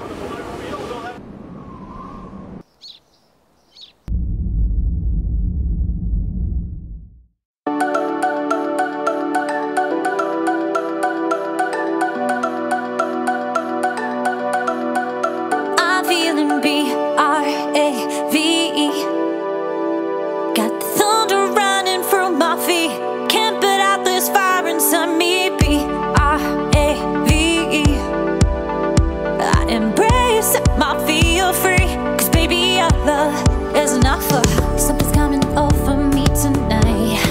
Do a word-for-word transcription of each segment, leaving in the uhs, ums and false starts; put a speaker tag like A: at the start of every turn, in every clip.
A: B R A V E. Got the thunder running through my feet. Can't put out this fire inside me. B R A V E. I embrace it, I feel free. Cause baby, your love is enough for. Something's coming over me tonight.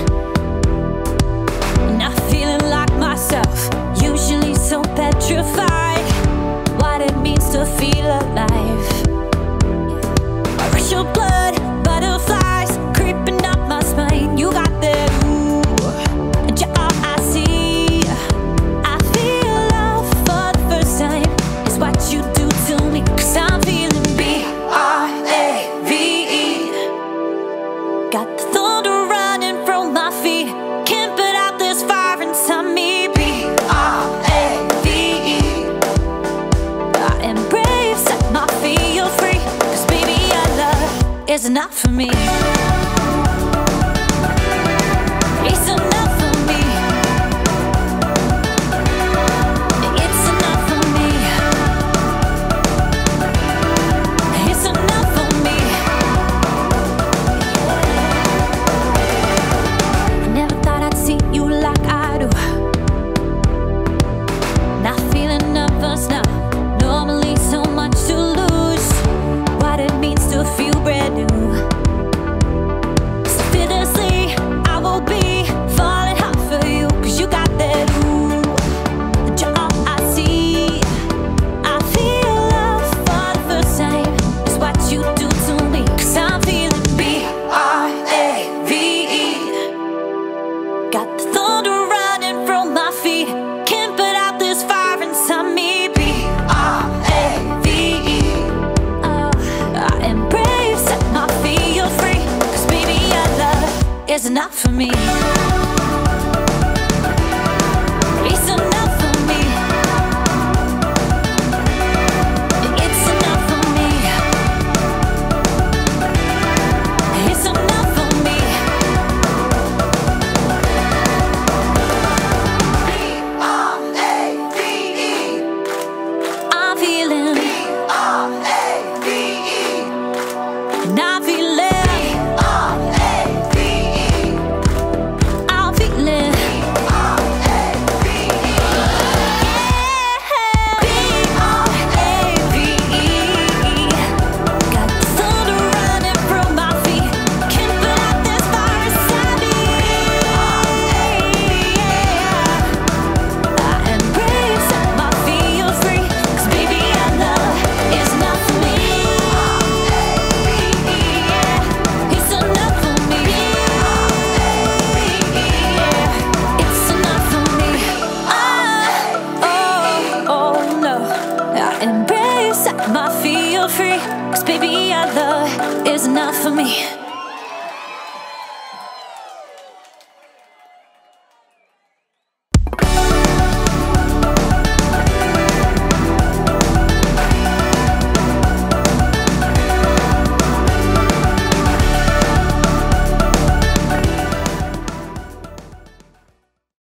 A: Not feeling like myself, usually so petrified. What it means to feel alive. Rush your blood, butterflies creeping up my spine. You got that ooh, and you're all I see. I feel love for the first time. It's what you do to me. Cause I'm feeling B R A V E. Got the thunder running from my feet. Can't put out this fire inside me. B R A V E. I embrace it, I feel free. Cause baby, your love is enough for me. It's enough for me. It's enough for me. It's enough for me. I never thought I'd see you like I do. Not feeling nervous now. Normally so much to lose. What it means to feel brand new. So fearlessly I will be falling hard for you. Cause you got that ooh, and you're all I see. I feel love for the first time. It's what you do to me. Cause I'm feeling B R A V E. Got the thunder running from my feet. Can't put out this fire inside me. B R A V E. Oh, I embrace it, I feel free. Cause baby, your love is enough for me. It's enough for me. It's enough for me. It's enough for me. B R A V E. I'm feeling B R A V E. And I'm feeling B R A V E. I'm feeling B R A V E. Yeah, B R A V E. Got the thunder running from my feet. Can't put out this fire inside me. Yeah, I embrace it, I feel free. Cause baby, your love is enough for me. Yeah, it's enough for me. Yeah, it's enough for me. Oh, oh, oh no, I embrace it, I feel free. Cause baby, your love is enough for me.